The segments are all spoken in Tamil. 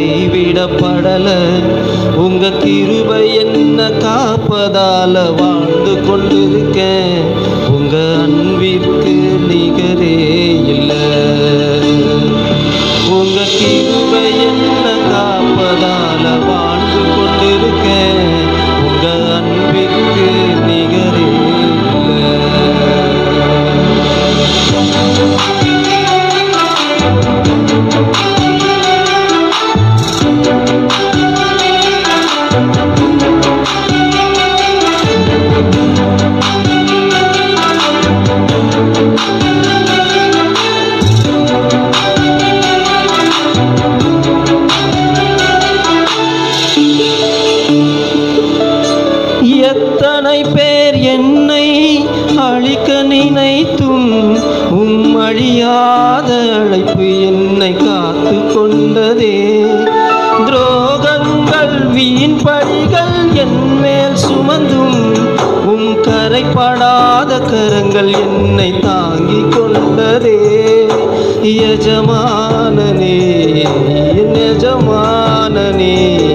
கைவிடப்படல. உங்க கிருபை என்ன காப்பதால வாழ்ந்து கொண்டிருக்கேன். உங்க அன்பிற்கு நிகரே இல்லை. உங்க கிருபை என்ன காப்பதால வாழ்ந்து கொண்டிருக்கேன். உங்க அன்பிற்கு நிகரே இல்லை. எத்தனை பேர் என்னை அழிக்க நினைத்தும் அழியாத அழைப்பு என்னை காத்து கொண்டதே. துரோகங்கள் வீண் பழிகள் என் மேல் சுமந்தும் கரைப்படாத கரங்கள் என்னை தாங்கிக் கொண்டதே. எஜமானனே என் எஜமானனே,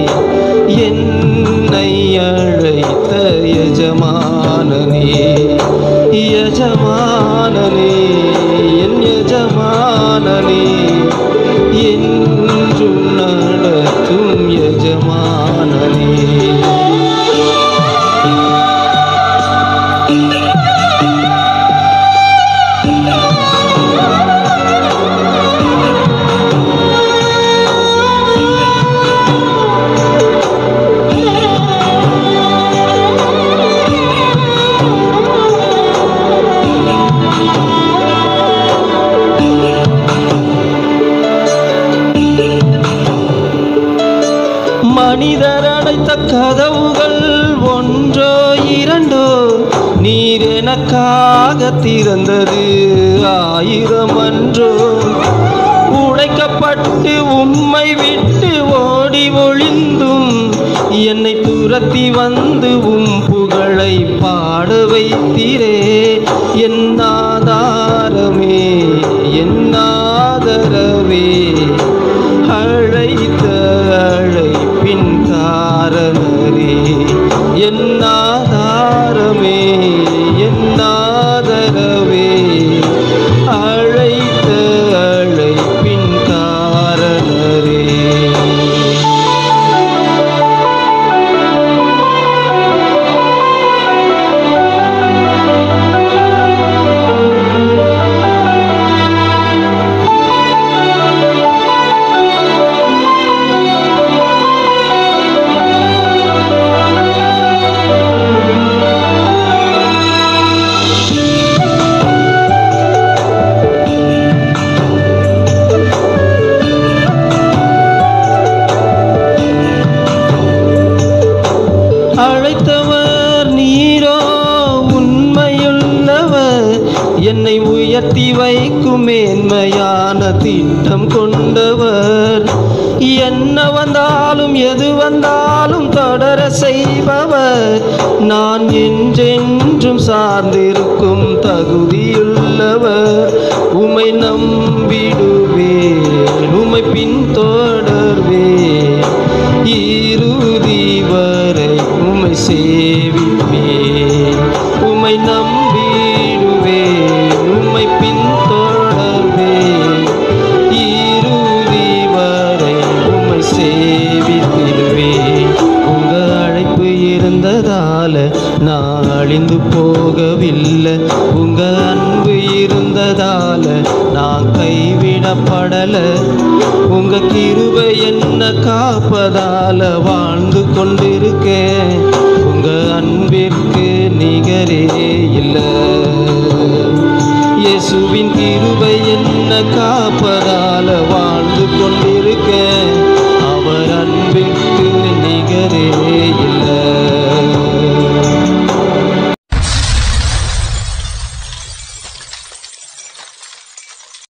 என்னை அழைத்த எஜமானனே. எஜமானனே என் எஜமானனே, என்றும் நடத்தும் எஜமானனே. மனிதர் அடைத்த கதவுகள் ஒன்றோ இரண்டோ, நீர் எனக்காக திறந்தது 1000 அன்றோ. உடைக்கப்பட்டு உம்மை விட்டு ஓடி ஒளிந்தும் என்னை துரத்தி வந்து புகழை பாட வைத்தீரே. என் ஆதாரமே என் ஆதரவே, அழைத்த அழைப்பின் காரணரே. என் ஆதாரமே என் ஆதரவே, அழைத்த அழைப்பின் காரணரே. அழைத்தவர் நீரோ உண்மையுள்ளவர், என்னை உயர்த்தி வைக்கும் மேன்மையான திட்டம் கொண்டவர். என்ன வந்தாலும் எது வந்தாலும் தொடர செய்பவர், நான் என்றென்றும் சார்ந்திருக்கும் தகுதியுள்ளவர். உம்மை நம்பிடுவேன் உம்மை பின்தொடர்வேன், இறுதி வரை உம்மை சேவிப்பேன். உம்மை நம்பிடுவேன் உம்மை பின்தொடர்வேன், இறுதி வரை உம்மை சேவித்திடுவேன். உங்க அழைப்பு இருந்ததால நான் அழிந்து போகவில்லை. உங்க அன்பு இருந்ததால நான் கைவிடப்படல. உங்க கிருபை என்ன காப்பதால வாழ்ந்து கொண்டிருக்கேன். உங்க அன்பிற்கு நிகரே இல்லை. இயேசுவின் கிருபை என்ன காப்பதால